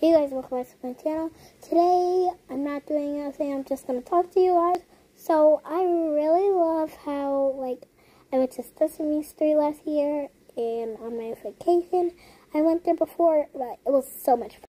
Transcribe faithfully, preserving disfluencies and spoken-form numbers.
Hey guys, welcome back to my channel. Today, I'm not doing anything, I'm just going to talk to you guys. So, I really love how, like, I went to Sesame Street last year, and on my vacation, I went there before, but it was so much fun.